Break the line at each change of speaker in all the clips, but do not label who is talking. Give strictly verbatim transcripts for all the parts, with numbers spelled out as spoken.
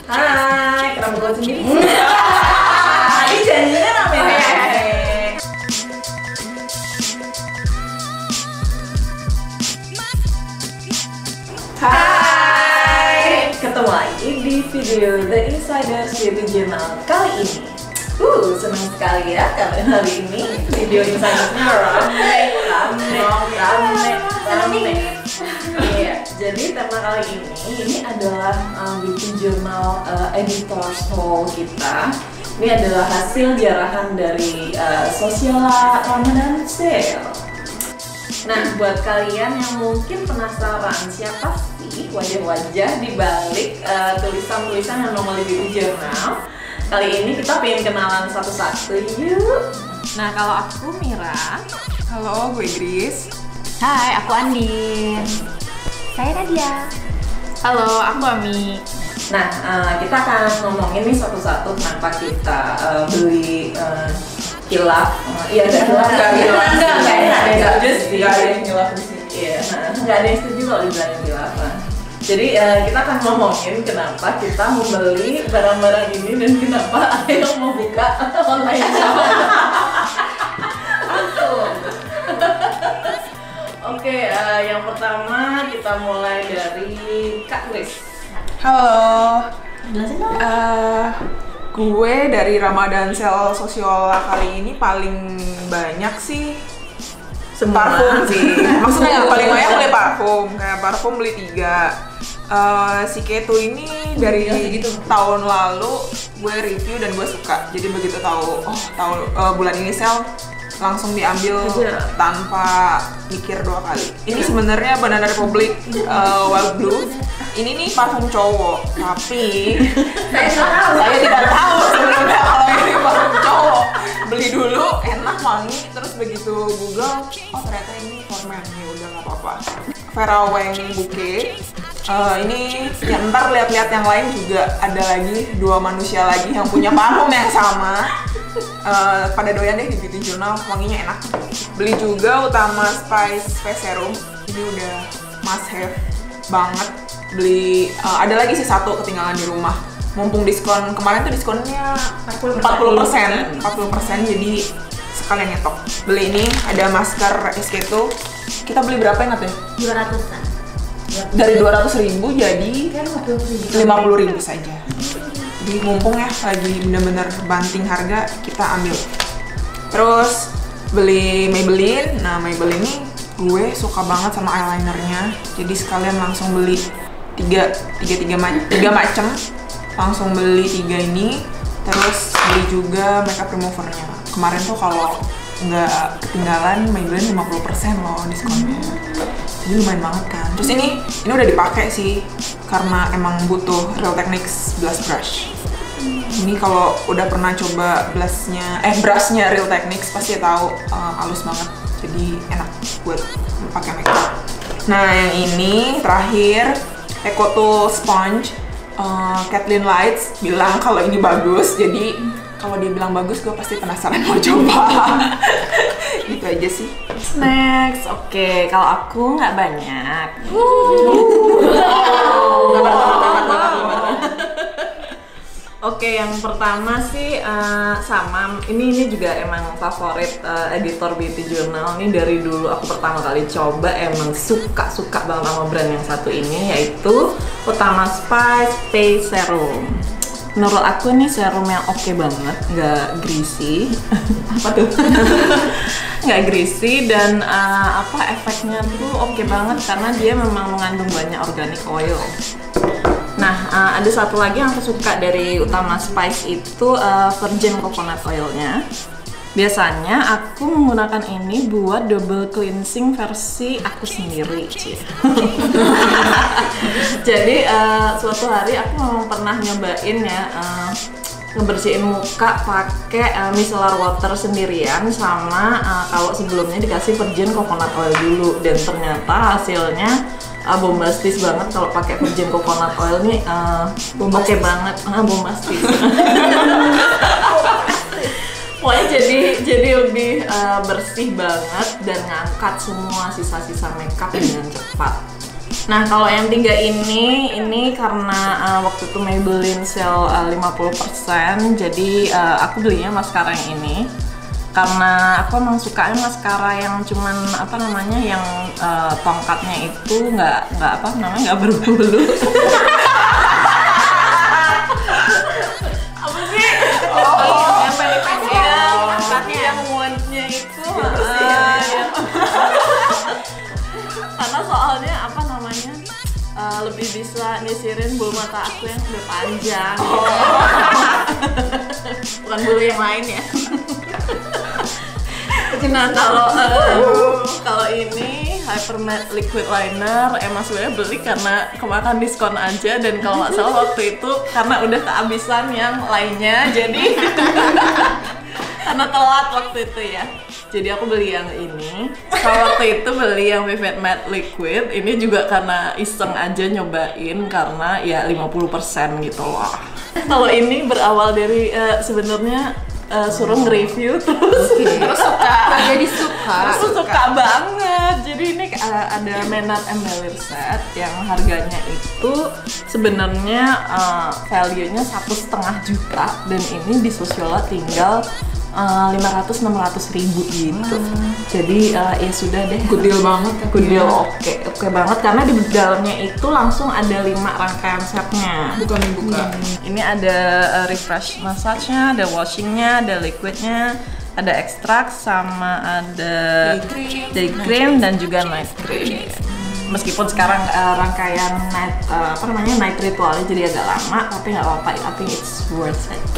Hai, kenapa buat sendiri? Ini janjinya rame-rame. Hai, ketemu lagi di video The Insiders Beauty Journal kali ini. Uh, senang sekali ya karena hari ini video Insidersnya rame, rame, rame, rame. Iya, jadi tema kali ini ini adalah um, Beauty Journal uh, Editor Haul kita. Ini adalah hasil jarahan dari uh, Sociala Ramadan Sale. Nah, buat kalian yang mungkin penasaran siapa sih wajah-wajah di balik uh, tulisan-tulisan yang nongol di Beauty Journal, kali ini kita pengen kenalan satu-satu yuk. Nah, kalau aku Mira.
Halo, gue Grace.
Hai, aku Andin. Saya Nadia.
Halo, aku Ami.
Nah, uh, kita akan ngomongin nih satu-satu kenapa kita uh, beli uh, kilaf. Uh, iya, ada kilaf, nggak kilaf. Nggak, nggak ada yang setuju sih. Nggak ada yang kilaf di sini. Iya, nah, nggak ada yang setuju kalau dibilang kilaf. Nah, jadi uh, kita akan ngomongin kenapa kita membeli barang-barang ini dan kenapa ada yang mau buka online shop. Langsung. Oke, uh, yang pertama kita mulai dari Kak Grace.
Halo.
Jelasin dong.
Uh, gue dari Ramadan Sale Sociala kali ini paling banyak sih parfum sih. Maksudnya yang paling banyak beli parfum. Kayak parfum beli tiga. Uh, si Keto ini dari gitu. Tahun lalu gue review dan gue suka. Jadi begitu tahu, oh tahu uh, bulan ini sale langsung diambil aja tanpa mikir dua kali. Ini sebenarnya Banana Republic uh, Wild Blue. Ini nih parfum cowok, tapi saya tidak tahu sebenarnya kalau ini parfum cowok. Beli dulu, enak, wangi, terus begitu Google, oh ternyata ini for men, ya udah nggak apa-apa. Vera Wang Bouquet. Uh, ini ya ntar lihat-lihat yang lain juga ada lagi dua manusia lagi yang punya parfum yang sama. Uh, pada doyan deh di Beauty Journal, wanginya enak. Beli juga Utama Spice Face Serum. Ini udah must have banget. Beli uh, ada lagi sih satu ketinggalan di rumah. Mumpung diskon kemarin tuh diskonnya empat puluh persen, empat puluh persen jadi sekalian nyetok. Beli ini ada masker S K two. Kita beli berapa ingat ya?
dua ratusan.
Dari dua ratus ribu jadi lima puluh ribu saja. Jadi mumpung ya lagi bener-bener banting harga, kita ambil. Terus beli Maybelline. Nah, Maybelline ini gue suka banget sama eyelinernya. Jadi sekalian langsung beli tiga tiga tiga, ma- tiga macam. Langsung beli tiga ini. Terus beli juga makeup removernya. Kemarin tuh kalau nggak ketinggalan Maybelline lima puluh persen loh diskonnya. Jadi lumayan banget kan. Terus ini ini udah dipakai sih karena emang butuh Real Techniques blush brush. Ini kalau udah pernah coba blushnya, eh brushnya Real Techniques pasti tahu uh, halus banget. Jadi enak buat pakai makeup. Nah yang ini terakhir Ekoto Sponge. Uh, Kathleen Lights bilang kalau ini bagus. Jadi kalau dia bilang bagus, gue pasti penasaran mau coba. Gitu aja sih.
Next, oke, okay. Kalau aku nggak banyak.
Oke, yang pertama sih uh, sama ini ini juga emang favorit uh, editor Beauty Journal. Ini dari dulu aku pertama kali coba emang suka suka banget sama brand yang satu ini, yaitu Utama Spice Face Serum. Menurut aku ini serum yang oke okay banget, nggak greasy. Apa tuh? Nggak greasy dan uh, apa efeknya tuh oke okay banget karena dia memang mengandung banyak organic oil. Nah, uh, ada satu lagi yang aku suka dari Utama Spice itu uh, virgin coconut oilnya. Biasanya aku menggunakan ini buat double cleansing versi aku sendiri. Jadi uh, suatu hari aku memang pernah nyobain ya uh, ngebersihin muka pakai uh, micellar water sendirian sama uh, kalau sebelumnya dikasih virgin coconut oil dulu, dan ternyata hasilnya uh, bombastis banget. Kalau pakai virgin coconut oil nih uh, oke okay banget, ah bombastis. Pokoknya jadi jadi lebih uh, bersih banget dan ngangkat semua sisa-sisa makeup dengan cepat. Nah kalau yang tiga ini, ini karena uh, waktu itu Maybelline sale uh, lima puluh persen, jadi uh, aku belinya maskara yang ini. Karena aku emang sukanya maskara yang cuman apa namanya, yang uh, tongkatnya itu nggak nggak apa namanya nggak berbulu. Apa sih? Oh, yang pendek-pendek, tongkatnya yang muatnya itu. Uh, yang karena soalnya apa namanya uh, lebih bisa nyisirin bulu mata aku yang udah panjang. Oh. Bukan bulu yang lain ya. Nah kalau uh, kalau ini Hyper Matte Liquid Liner emang sebenarnya beli karena kemakan diskon aja, dan kalau nggak salah waktu itu karena udah kehabisan yang lainnya, jadi karena telat waktu itu ya. Jadi aku beli yang ini. Kalau waktu itu beli yang Vivid Matte Liquid, ini juga karena iseng aja nyobain karena ya lima puluh persen gitu loh. Kalau ini berawal dari uh, sebenarnya uh, suruh nge-review terus
Okay. Terus suka, jadi suka.
terus suka banget. Jadi ini uh, ada Menat Embellir Set yang harganya itu sebenarnya uh, value-nya satu setengah juta, dan ini di Sosiola tinggal lima ratus enam ratus ribu gitu. Hmm. Jadi uh, ya sudah deh.
Good deal banget.
Good deal, oke okay. oke okay banget karena di dalamnya itu langsung ada lima rangkaian setnya.
Bukan dibuka.
Hmm. Ini ada uh, refresh massage-nya, ada washing-nya, ada liquid-nya, ada ekstrak, sama ada day cream dan juga night cream. Meskipun sekarang uh, rangkaian night uh, apa namanya night ritualnya jadi agak lama, tapi nggak apa-apa. I think it's worth it.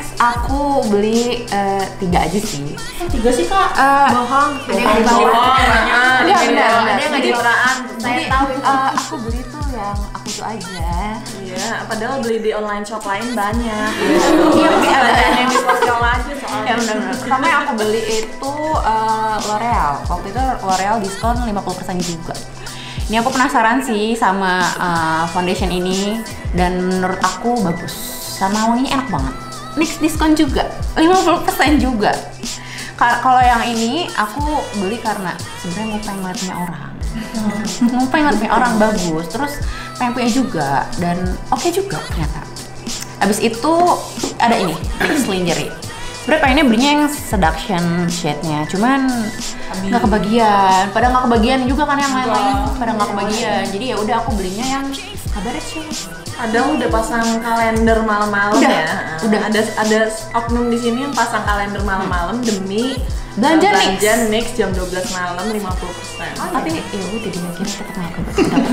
Aku beli uh, tiga aja sih.
Tiga sih kak.
Uh,
Bohong.
Ada yang di bawah.
Ada
Ada benar,
ada yang nggak di peraan. Saya
Jadi,
tahu itu.
uh, aku beli tuh yang aku tuh aja.
Iya, padahal beli di online shop lain banyak.
Iya,
Tapi
ada
ada yang di sosial aja soalnya.
Ya benar-benar. Pertama yang aku beli itu uh, L'Oreal. Waktu itu L'Oreal diskon lima puluh persen juga. Ini aku penasaran sih sama uh, foundation ini, dan menurut aku bagus. Sama wanginya enak banget. Next diskon juga lima puluh persen juga. Kalau yang ini aku beli karena sebenarnya mau pengen ngeliat punya orang. Mau pengen ngeliat punya orang bagus, terus pengen punya juga, dan oke okay juga ternyata. Abis itu ada ini, Mix Lingerie. Sebenernya pengennya belinya yang seduction shade-nya, cuman nggak kebagian. Pada nggak kebagian juga kan yang lain-lain, pada nggak kebagian. Jadi ya udah aku belinya yang kabarnya sih.
Ada udah pasang kalender malam-malam ya.
Udah.
Ada ada oknum di sini yang pasang kalender malam-malam demi
Belanja
uh,
Nix.
belanja Nix jam dua belas malam lima puluh persen.
Tapi ya udah dimungkin tetap nggak kebagian.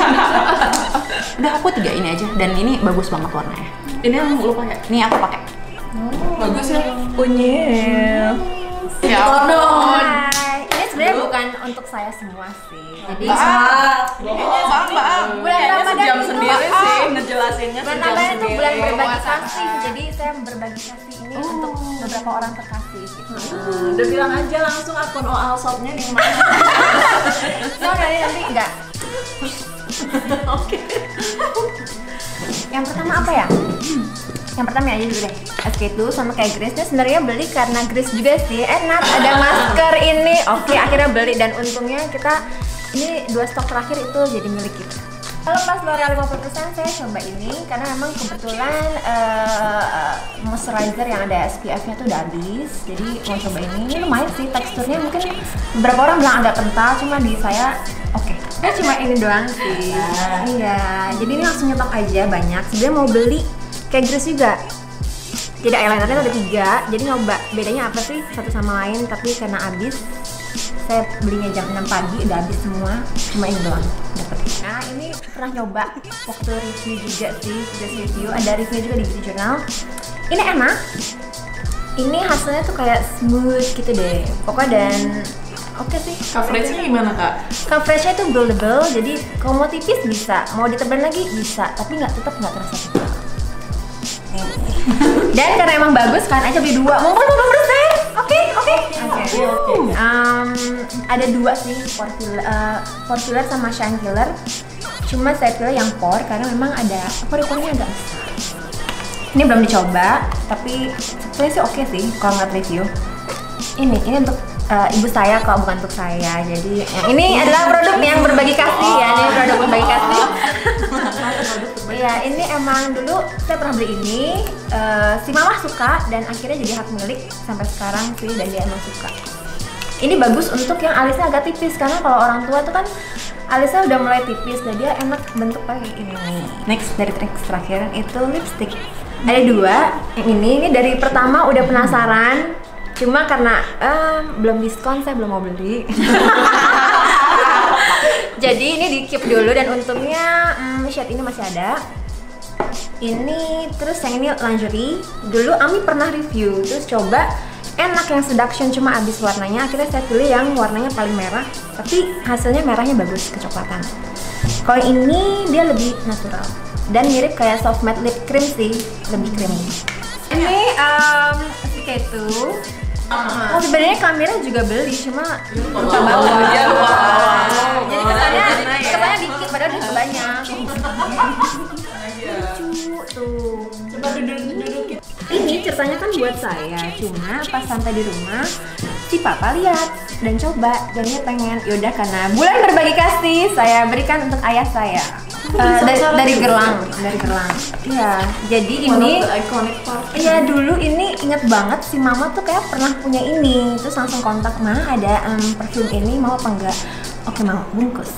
Udah aku tiga ini aja, dan ini bagus banget warnanya.
Ini yang lu pakai?
Ini aku pakai.
Bagus ya.
Unyil.
Ya
Hai. Ini sebenarnya bukan untuk saya semua sih. Jadi
Bang, bang.
bulan
Kayaknya
Ramadan
sejam
itu
sendiri
ah,
sih ngejelasinnya
bulan
sejam
Ramadan itu
sendiri.
bulan berbagi
Puasa.
kasih. Jadi saya berbagi kasih ini untuk beberapa orang terkasih gitu.
Hmm, udah bilang aja langsung akun O A L shop-nya di mana.
So dari nanti enggak.
Oke.
Yang pertama apa ya? Yang pertama aja dulu deh. S K dua sama kayak Grace, dia sebenarnya beli karena Grace juga sih. Enak, ada masker ini. Oke, akhirnya beli, dan untungnya kita ini dua stok terakhir itu jadi milik kita. Kalau pas L'Oreal lima puluh persen saya coba ini karena memang kebetulan uh, moisturizer yang ada S P F-nya tuh udah habis. Jadi mau coba ini, ini lumayan sih teksturnya, mungkin beberapa orang bilang agak kental, cuma di saya oke. Okay. Saya cuma ini doang sih. Iya, jadi ini langsung nyetok aja banyak. Sebenarnya mau beli kayak Grace juga. Jadi eyelinernya ada tiga, jadi nyoba bedanya apa sih satu sama lain, tapi karena habis saya belinya jam enam pagi udah habis semua, cuma ini doang dapet. Nah ini pernah nyoba waktu review juga sih, just review, ada review juga di Beauty Journal. Ini enak, ini hasilnya tuh kayak smooth gitu deh pokoknya, dan oke okay sih.
Coverage-nya gimana kak?
Coverage-nya itu buildable, jadi kalau mau tipis bisa, mau ditebalin lagi bisa, tapi nggak tetap nggak terasa tebal. Dan karena emang bagus kan, aja beli dua, mumpung lima puluh persen. Oke, oke. Oke. Um, ada dua sih, pore filler, uh, pore filler sama shine killer. Cuma saya pilih yang pore karena memang ada pore-porenya agak besar. Ini belum dicoba, tapi sebenarnya sih oke sih kalau ngeliat review. Ini, ini untuk uh, ibu saya kok, bukan untuk saya. Jadi yang ini adalah produk yang berbagi kasih ya, ini produk berbagi kasih. Iya, ini emang dulu saya pernah beli ini, uh, si mama suka dan akhirnya jadi hak milik sampai sekarang sih, dan dia emang suka. Ini bagus untuk yang alisnya agak tipis, karena kalau orang tua tuh kan alisnya udah mulai tipis, dan dia enak bentuk pakai ini nih. Next, dari trik terakhir itu lipstick. Ada dua, yang ini, ini dari pertama udah penasaran, cuma karena um, belum diskon saya belum mau beli. Jadi ini di keep dulu, dan untungnya um, shade ini masih ada. Ini terus yang ini lingerie. Dulu Ami pernah review, terus coba enak yang seduction cuma habis warnanya. Akhirnya saya pilih yang warnanya paling merah, tapi hasilnya merahnya bagus, kecoklatan. Kalau ini dia lebih natural dan mirip kayak soft matte lip cream sih, lebih creamy. Ini um, K two. Uh, oh, sebenarnya kamera juga beli, cuma lupa bawa. Jadi kesannya kesannya dikit, padahal dia banyak. Lucu tuh. Coba duduk-duduk. Ini ceritanya kan buat saya, cuma pas sampai di rumah si papa lihat dan coba, dan dia pengen. Yaudah, karena bulan berbagi kasih, saya berikan untuk ayah saya. Uh, dari, dari Gerlang, dari Gerlang. Iya, jadi ini iya dulu ini inget banget si mama tuh kayak pernah punya ini, terus langsung kontak, mah ada um, perfume ini mau apa enggak? Oke mau, bungkus.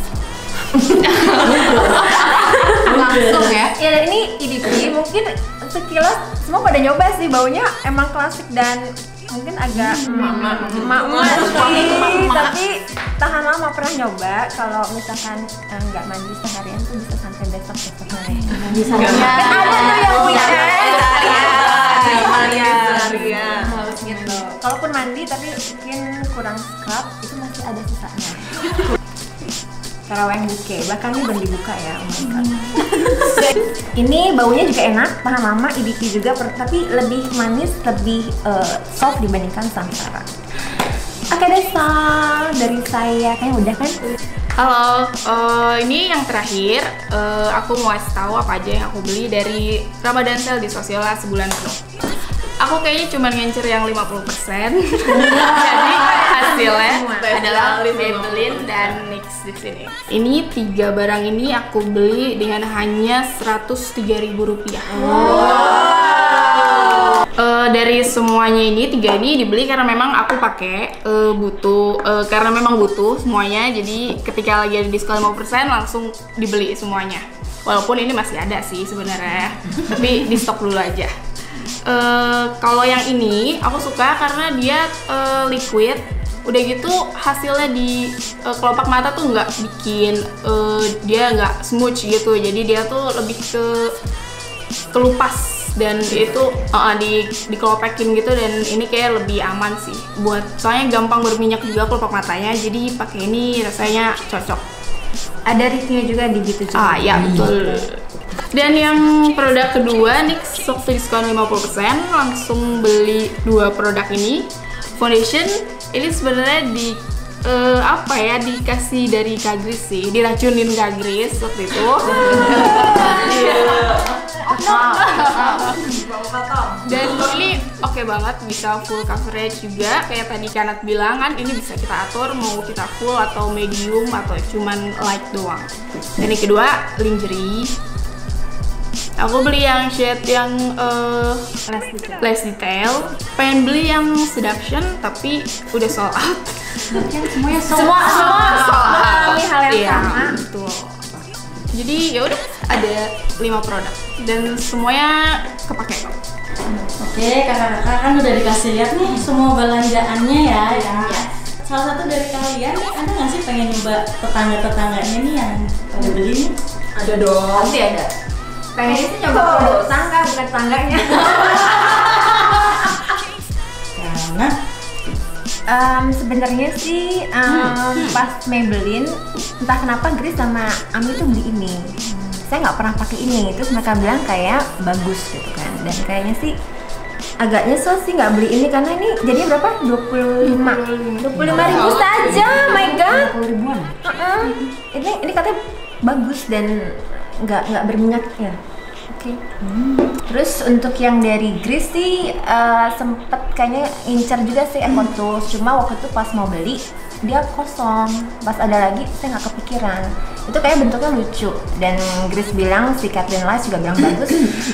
Langsung ya? Ya, dan ini E D P mungkin sekilas semua pada nyoba sih, baunya emang klasik dan mungkin agak emak-emak sih, tapi tahan lama. Pernah nyoba kalau misalkan nggak uh, mandi seharian tuh bisa sampai besok besok hari. Bisa. Kan ada tuh yang weekend. Harian. Harus gitu. Kalaupun mandi tapi mungkin kurang scrub, itu masih ada sisanya. Karawang buke, bahkan ini belum dibuka ya, oh my god. Ini baunya juga enak, tahan lama, E D P juga, tapi lebih manis, lebih uh, soft dibandingkan Samsara. Oke deh, Sal, dari saya kayaknya udah kan?
Halo, uh, ini yang terakhir, uh, aku mau kasih tahu apa aja yang aku beli dari Ramadan Sale di Sosiola sebulan penuh. Aku kayaknya cuma ngincer yang lima puluh persen. Jadi hasilnya adalah Maybelline dan N Y X di sini. Ini tiga barang ini aku beli dengan hanya seratus tiga ribu rupiah. Wow. Uh, dari semuanya ini, tiga ini dibeli karena memang aku pakai uh, butuh, uh, karena memang butuh semuanya. Jadi ketika lagi ada diskon lima puluh persen langsung dibeli semuanya. Walaupun ini masih ada sih sebenarnya, tapi di stok dulu aja. Uh, kalau yang ini aku suka karena dia uh, liquid, udah gitu hasilnya di uh, kelopak mata tuh nggak bikin uh, dia nggak smooth gitu, jadi dia tuh lebih ke kelupas dan itu uh, di dikelopekin gitu, dan ini kayak lebih aman sih buat, soalnya gampang berminyak juga kelopak matanya, jadi pakai ini rasanya cocok.
Ada reviewnya juga di gitu juga.
Ah ya betul. Dan yang produk kedua, N Y X waktu diskon lima puluh persen langsung beli dua produk ini. Foundation ini sebenarnya di uh, apa ya, dikasih dari Kak Gris sih, diracunin Kak Gris waktu itu. Dan ini oke okay banget, bisa full coverage juga kayak tadi Kanat bilang kan, ini bisa kita atur mau kita full atau medium atau cuman light doang. Dan yang kedua, lingerie. Aku beli yang shade yang uh, less detail. less detail. Pengen beli yang seduction tapi udah sold out.
Semuanya sold
Semua
out.
semua sold out.
Ini hal yang
iya,
sama.
betul. Jadi ya udah ada lima produk dan semuanya kepake kok.
Oke, kakak-kakak kan udah dikasih lihat nih semua belanjaannya ya. Ya. Salah satu dari kalian nih, ada nggak sih pengen nyoba tetangga-tetangganya nih yang pada beli nih?
Ada dong.
Pasti ada. Pengen sih coba produk tangga, bukan tangganya.
Karena
Um, sebenarnya sih um, hmm. pas Maybelline, entah kenapa Grace sama Ami tuh beli ini. Hmm. Saya nggak pernah pakai ini, terus mereka bilang kayak bagus gitu kan. Dan kayaknya sih agak nyesel sih nggak beli ini karena ini jadinya berapa? dua puluh lima ribu saja, my god. dua puluh ribuan. Uh-uh. Ini ini katanya bagus dan nggak nggak berminyak ya. Oke Oke. Terus untuk yang dari Grace sih uh, sempet kayaknya incer juga sih Eco Tools. Cuma waktu itu pas mau beli dia kosong. Pas ada lagi saya nggak kepikiran. Itu kayak bentuknya lucu. Dan Grace bilang si Kathleen Lice juga bilang bagus.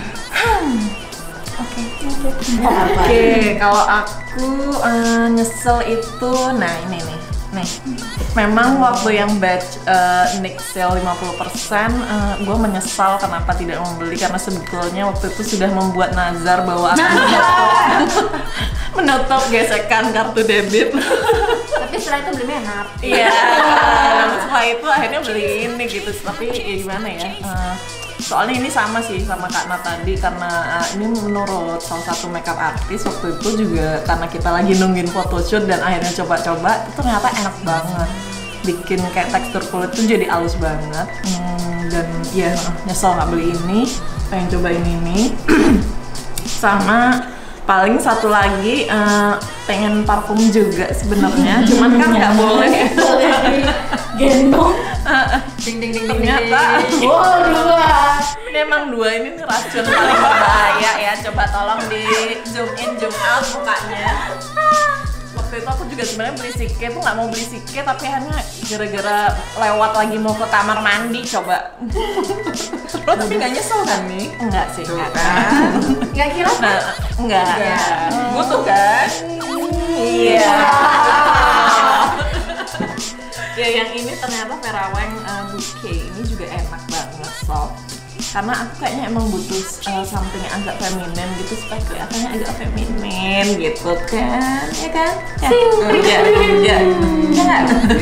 Oke.
Oke, kalau aku uh, nyesel itu, nah ini nih, nih. Memang waktu yang batch uh, Nick sale lima puluh persen, uh, gue menyesal kenapa tidak membeli karena sebetulnya waktu itu sudah membuat nazar bahwa akan menutup, menutup gesekan kartu debit.
Tapi setelah itu beli enak.
Iya. Nah, setelah itu akhirnya beli ini gitu. Tapi ya gimana ya? Uh, soalnya ini sama sih sama Kak Nat tadi karena uh, ini menurut salah satu makeup artist waktu itu juga karena kita lagi nungguin photoshoot dan akhirnya coba-coba itu ternyata enak banget, bikin kayak tekstur kulit tuh jadi halus banget. Hmm, dan ya nyesel nggak beli ini, pengen cobain ini. Sama paling satu lagi uh, pengen parfum juga sebenarnya, cuman kan nggak boleh
gendong.
Ding ding ding ding.
Ternyata
Wow, dua.
ini emang dua ini nih racun paling berbahaya ya. Coba tolong di zoom in zoom out mukanya. Waktu itu aku juga sebenarnya beli Sike tuh nggak mau beli Sike tapi akhirnya gara-gara lewat lagi mau ke kamar mandi coba. Lo tapi nggak nyesel kan nih? Enggak sih. Enggak kan?
Nggak kira?
Nah, enggak.
Enggak.
Butuh kan? Iya. Ya yang ini ternyata Vera Wang uh, bouquet ini juga enak banget soft. Karena aku kayaknya emang butuh uh, something yang agak feminin gitu supaya kelihatannya agak feminin gitu kan, ya kan? Ya, iya, iya, iya.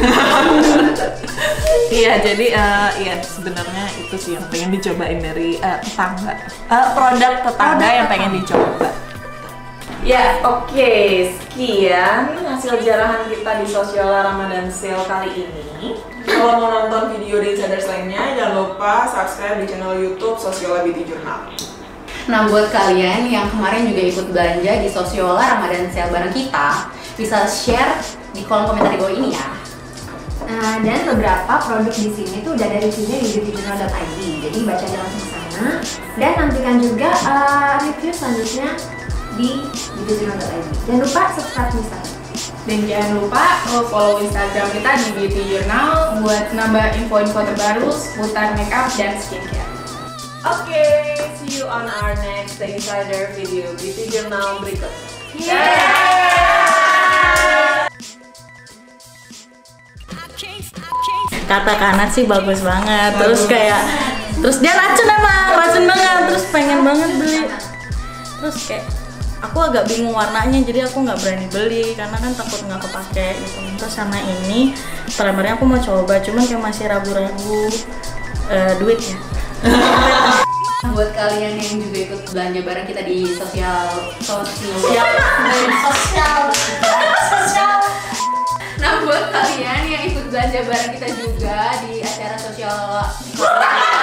Iya, jadi uh, ya sebenarnya itu sih yang pengen dicobain dari uh, tetangga, uh, produk tetangga yang pengen dicoba. Ya, oke, okay. Sekian hasil jarahan kita di Sociola Ramadan Sale kali ini.
Kalau mau nonton video di Insiders lainnya, jangan lupa subscribe di channel YouTube Sociola Beauty Journal.
Nah, buat kalian yang kemarin juga ikut belanja di Sociola Ramadan Sale bareng kita, bisa share di kolom komentar di bawah ini ya.
Nah, dan beberapa produk di sini tuh udah ada reviewnya di beauty journal dot i d. Jadi baca aja langsung ke sana. Dan nantikan juga uh, review selanjutnya di beauty journal dot i d. Jangan lupa subscribe di sana.
Dan jangan lupa follow Instagram kita di Beauty Journal buat nambah info-info terbaru seputar makeup dan skincare.
Oke, okay, see you on our next The Insider video Beauty Journal berikutnya.
Kata Kanat sih bagus banget. Terus kayak terus dia racun emang, racun banget. Terus pengen banget beli. Terus kayak aku agak bingung warnanya, jadi aku nggak berani beli karena kan takut nggak kepake gitu. Terus sama ini primernya aku mau coba, cuman kayak masih ragu-ragu uh, duit ya.
Buat kalian yang juga ikut belanja bareng kita di sosial sosial
Sosial, sosial.
Nah, buat kalian yang ikut belanja bareng kita juga di acara sosial